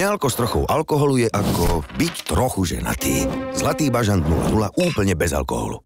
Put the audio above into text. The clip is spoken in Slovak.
Nealko s trochou alkoholu je ako byť trochu ženatý. Zlatý bažant 0,0 úplne bez alkoholu.